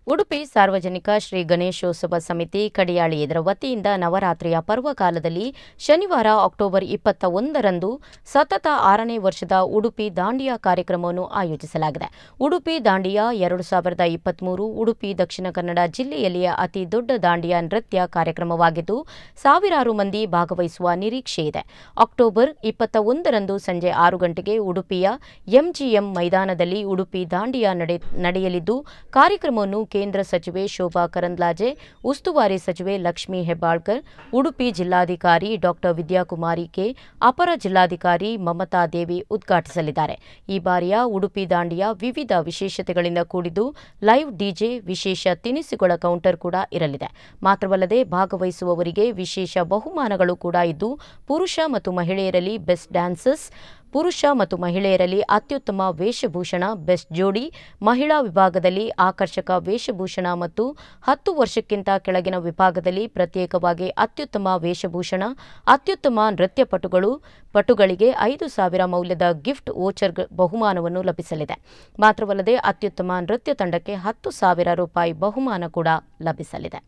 ಉಡುಪಿ ಸಾರ್ವಜನಿಕ ಶ್ರೀ ಗಣೇಶೋತ್ಸವ ಸಮಿತಿ ಕಡಿಯಾಳಿ ಇದರ ವತಿಯಿಂದ ನವರಾತ್ರಿಯ ಪರ್ವಕಾಲದಲ್ಲಿ ಶನಿವಾರ ಅಕ್ಟೋಬರ್ 21ರಂದು ಸತತ 6ನೇ ವರ್ಷದ ಉಡುಪಿ ದಾಂಡಿಯಾ ಕಾರ್ಯಕ್ರಮವನ್ನು ಆಯೋಜಿಸಲಾಗಿದೆ. ಉಡುಪಿ ದಾಂಡಿಯಾ 2023 ಉಡುಪಿ ದಕ್ಷಿಣ ಕನ್ನಡ ಜಿಲ್ಲೆಯಲ್ಲಿಯ ಅತಿ ದೊಡ್ಡ ದಾಂಡಿಯಾ ನೃತ್ಯ ಕಾರ್ಯಕ್ರಮವಾಗಿದ್ದು ಸಾವಿರಾರು ಮಂದಿ ಭಾಗವಹಿಸುವ ನಿರೀಕ್ಷೆ ಇದೆ. ಅಕ್ಟೋಬರ್ 21ರಂದು ಸಂಜೆ 6 ಗಂಟೆಗೆ ಉಡುಪಿಯ ಎಂಜಿಎಂ ಮೈದಾನದಲ್ಲಿ ಉಡುಪಿ ದಾಂಡಿಯಾ ನಡೆಯಲಿದ್ದು ಕಾರ್ಯಕ್ರಮವನ್ನು ಕೇಂದ್ರ ಸಚಿವೆ ಶೋಭಾ ಕರಂದ್ಲಾಜೆ, ಉಸ್ತುವಾರಿ ಸಚಿವೆ ಲಕ್ಷ್ಮೀ ಹೆಬ್ಬಾಳ್ಕರ್, ಉಡುಪಿ ಜಿಲ್ಲಾಧಿಕಾರಿ ಡಾ ವಿದ್ಯಾಕುಮಾರಿ ಕೆ, ಅಪರ ಜಿಲ್ಲಾಧಿಕಾರಿ ಮಮತಾ ದೇವಿ ಉದ್ಘಾಟಿಸಲಿದ್ದಾರೆ. ಈ ಬಾರಿಯ ಉಡುಪಿ ದಾಂಡಿಯಾ ವಿವಿಧ ವಿಶೇಷತೆಗಳಿಂದ ಕೂಡಿದ್ದು ಲೈವ್ ಡಿಜೆ, ವಿಶೇಷ ತಿನಿಸುಗಳ ಕೌಂಟರ್ ಕೂಡ ಇರಲಿದೆ. ಮಾತ್ರವಲ್ಲದೆ ಭಾಗವಹಿಸುವವರಿಗೆ ವಿಶೇಷ ಬಹುಮಾನಗಳು ಕೂಡ ಇದ್ದು ಪುರುಷ ಮತ್ತು ಮಹಿಳೆಯರಲ್ಲಿ ಬೆಸ್ಟ್ ಡ್ಯಾನ್ಸರ್ಸ್, ಪುರುಷ ಮತ್ತು ಮಹಿಳೆಯರಲ್ಲಿ ಅತ್ಯುತ್ತಮ ವೇಷಭೂಷಣ, ಬೆಸ್ಟ್ ಜೋಡಿ, ಮಹಿಳಾ ವಿಭಾಗದಲ್ಲಿ ಆಕರ್ಷಕ ವೇಷಭೂಷಣ ಮತ್ತು 10 ವರ್ಷಕ್ಕಿಂತ ಕೆಳಗಿನ ವಿಭಾಗದಲ್ಲಿ ಪ್ರತ್ಯೇಕವಾಗಿ ಅತ್ಯುತ್ತಮ ವೇಷಭೂಷಣ, ಅತ್ಯುತ್ತಮ ನೃತ್ಯ ಪಟುಗಳಿಗೆ 5,000 ಮೌಲ್ಯದ ಗಿಫ್ಟ್ ವೋಚರ್ ಬಹುಮಾನವನ್ನು ಲಭಿಸಲಿದೆ. ಮಾತ್ರವಲ್ಲದೆ ಅತ್ಯುತ್ತಮ ನೃತ್ಯ ತಂಡಕ್ಕೆ 10,000 ರೂಪಾಯಿ ಬಹುಮಾನ ಕೂಡ ಲಭಿಸಲಿದೆ.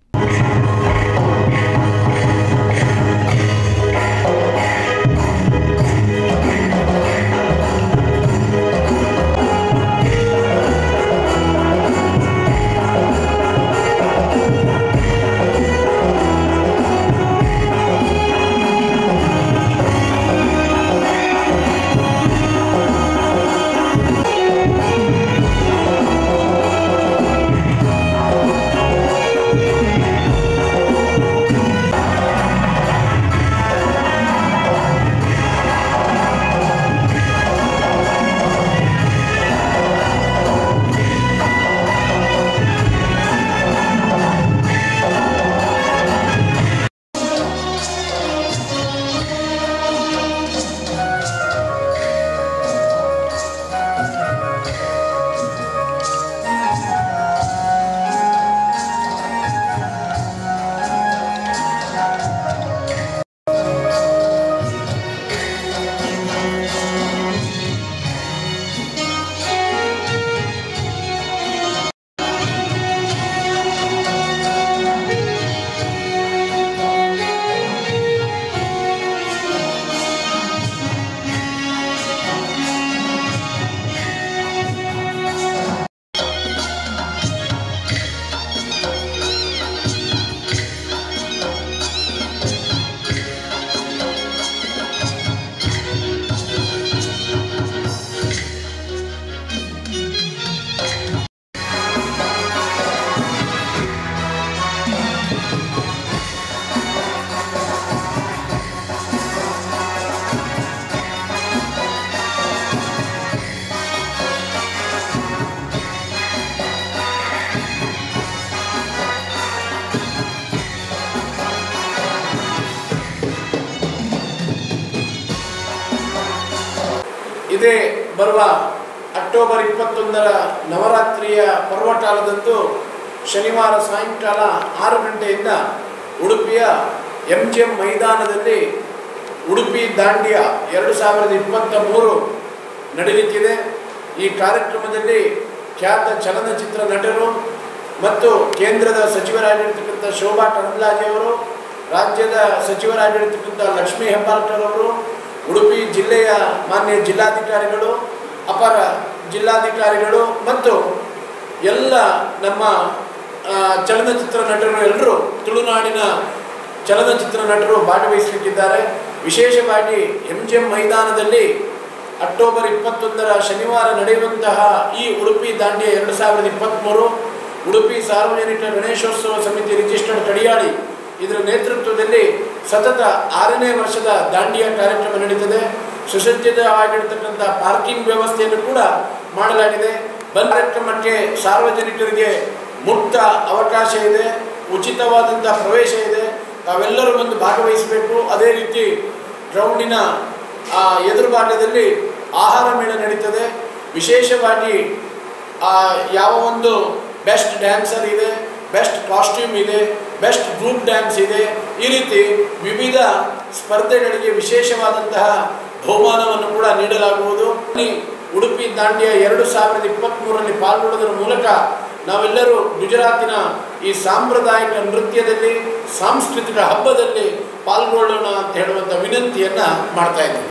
ಇದೇ ಬರುವ ಅಕ್ಟೋಬರ್ 21ರ ನವರಾತ್ರಿಯ ಪರ್ವಕಾಲದಂದು ಶನಿವಾರ ಸಾಯಂಕಾಲ 6 ಗಂಟೆಯಿಂದ ಉಡುಪಿಯ ಎಂಜಿಎಂ ಮೈದಾನದಲ್ಲಿ ಉಡುಪಿ ದಾಂಡಿಯಾ 2023 ನಡೆಯುತ್ತಿದೆ. ಈ ಕಾರ್ಯಕ್ರಮದಲ್ಲಿ ಖ್ಯಾತ ಚಲನಚಿತ್ರ ನಟರು ಮತ್ತು ಕೇಂದ್ರದ ಸಚಿವರಾಗಿರ್ತಕ್ಕಂಥ ಶೋಭಾ ಕರಂದ್ಲಾಜೆ ಅವರು, ರಾಜ್ಯದ ಸಚಿವರಾಗಿರ್ತಕ್ಕಂಥ ಲಕ್ಷ್ಮೀ ಹೆಬ್ಬಾಳ್ಕರ್ ಅವರು, ಉಡುಪಿ ಜಿಲ್ಲೆಯ ಮಾನ್ಯ ಜಿಲ್ಲಾಧಿಕಾರಿಗಳು, ಅಪರ ಜಿಲ್ಲಾಧಿಕಾರಿಗಳು ಮತ್ತು ಎಲ್ಲ ನಮ್ಮ ಚಲನಚಿತ್ರ ನಟರು ಎಲ್ಲರೂ ತುಳುನಾಡಿನ ಚಲನಚಿತ್ರ ನಟರು ಭಾಗವಹಿಸಲಿಕ್ಕಿದ್ದಾರೆ. ವಿಶೇಷವಾಗಿ ಎಂಜಿಎಂ ಮೈದಾನದಲ್ಲಿ ಅಕ್ಟೋಬರ್ 21ರ ಶನಿವಾರ ನಡೆಯುವಂತಹ ಈ ಉಡುಪಿ ದಾಂಡಿಯಾ 2023 ಉಡುಪಿ ಸಾರ್ವಜನಿಕ ಗಣೇಶೋತ್ಸವ ಸಮಿತಿ ರಿಜಿಸ್ಟರ್ಡ್ ಕಡಿಯಾಳಿ ಇದರ ನೇತೃತ್ವದಲ್ಲಿ ಸತತ 6ನೇ ವರ್ಷದ ದಾಂಡಿಯಾ ಕಾರ್ಯಕ್ರಮ ನಡೀತದೆ. ಸುಸಜ್ಜಿತವಾಗಿರ್ತಕ್ಕಂಥ ಪಾರ್ಕಿಂಗ್ ವ್ಯವಸ್ಥೆಯನ್ನು ಕೂಡ ಮಾಡಲಾಗಿದೆ. ಕಾರ್ಯಕ್ರಮಕ್ಕೆ ಸಾರ್ವಜನಿಕರಿಗೆ ಮುಕ್ತ ಅವಕಾಶ ಇದೆ, ಉಚಿತವಾದಂಥ ಪ್ರವೇಶ ಇದೆ. ತಾವೆಲ್ಲರೂ ಬಂದು ಭಾಗವಹಿಸಬೇಕು. ಅದೇ ರೀತಿ ಗ್ರೌಂಡಿನ ಎದುರು ಭಾಗದಲ್ಲಿ ಆಹಾರ ಮೇಳ ನಡೀತದೆ. ವಿಶೇಷವಾಗಿ ಯಾವ ಒಂದು ಬೆಸ್ಟ್ ಡ್ಯಾನ್ಸರ್ ಇದೆ, ಬೆಸ್ಟ್ ಕಾಸ್ಟ್ಯೂಮ್ ಇದೆ, ಬೆಸ್ಟ್ ಗ್ರೂಪ್ ಡ್ಯಾನ್ಸ್ ಇದೆ. ಈ ರೀತಿ ವಿವಿಧ ಸ್ಪರ್ಧೆಗಳಿಗೆ ವಿಶೇಷವಾದಂತಹ ಬಹುಮಾನವನ್ನು ಕೂಡ ನೀಡಲಾಗುವುದು. ಉಡುಪಿ ದಾಂಡಿಯಾ 2023ರಲ್ಲಿ ಪಾಲ್ಗೊಳ್ಳುವುದರ ಮೂಲಕ ನಾವೆಲ್ಲರೂ ಗುಜರಾತಿನ ಈ ಸಾಂಪ್ರದಾಯಿಕ ನೃತ್ಯದಲ್ಲಿ, ಸಾಂಸ್ಕೃತಿಕ ಹಬ್ಬದಲ್ಲಿ ಪಾಲ್ಗೊಳ್ಳೋಣ ಅಂತ ಹೇಳುವಂಥ ವಿನಂತಿಯನ್ನು ಮಾಡ್ತಾ ಇದ್ದೀವಿ.